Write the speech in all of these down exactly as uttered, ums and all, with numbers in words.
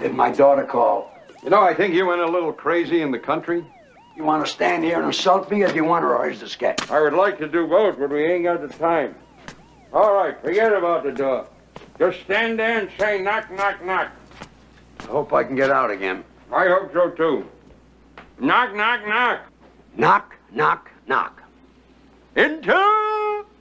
Did my daughter call? You know, I think you went a little crazy in the country. You want to stand here and insult me, or do you want to rehearse the sketch? I would like to do both, but we ain't got the time. All right, forget about the door. Just stand there and say knock, knock, knock. I hope I can get out again. I hope so, too. Knock, knock, knock. Knock, knock, knock. Enter!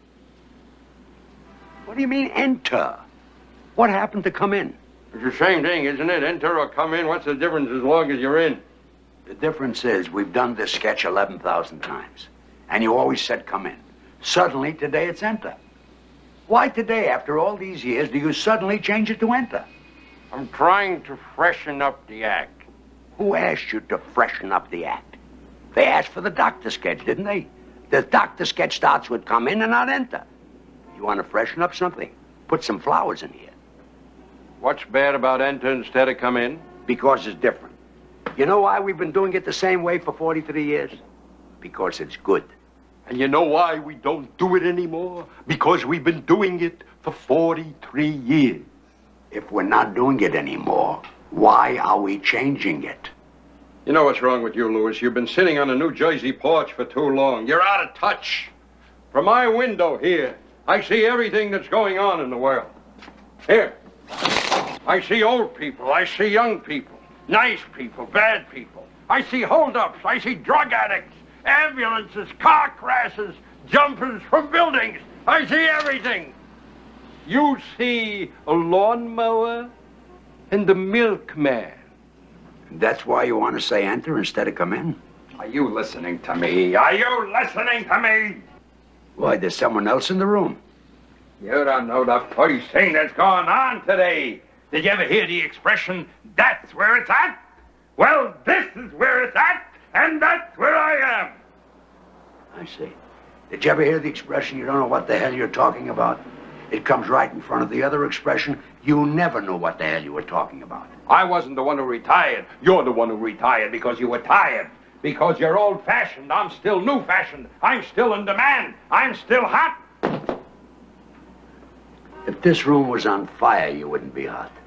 What do you mean, enter? What happened to come in? It's the same thing, isn't it? Enter or come in. What's the difference as long as you're in? The difference is we've done this sketch eleven thousand times, and you always said come in. Suddenly, today it's enter. Why today, after all these years, do you suddenly change it to enter? I'm trying to freshen up the act. Who asked you to freshen up the act? They asked for the doctor sketch, didn't they? The doctor sketch starts with come in and not enter. You want to freshen up something? Put some flowers in here. What's bad about enter instead of come in? Because it's different. You know why we've been doing it the same way for forty-three years? Because it's good. And you know why we don't do it anymore? Because we've been doing it for forty-three years. If we're not doing it anymore, why are we changing it? You know what's wrong with you, Louis? You've been sitting on a New Jersey porch for too long. You're out of touch. From my window here, I see everything that's going on in the world. Here, I see old people, I see young people, nice people, bad people. I see holdups, I see drug addicts, ambulances, car crashes, jumpers from buildings. I see everything. You see a lawnmower and the milkman. That's why you want to say enter instead of come in? Are you listening to me? Are you listening to me? Why, there's someone else in the room. You don't know the first thing that's going on today. Did you ever hear the expression, that's where it's at? Well, this is where it's at, and that's where I am. I see. Did you ever hear the expression, you don't know what the hell you're talking about? It comes right in front of the other expression, you never knew what the hell you were talking about. I wasn't the one who retired. You're the one who retired because you were tired. Because you're old-fashioned. I'm still new-fashioned. I'm still in demand. I'm still hot. If this room was on fire, you wouldn't be hot.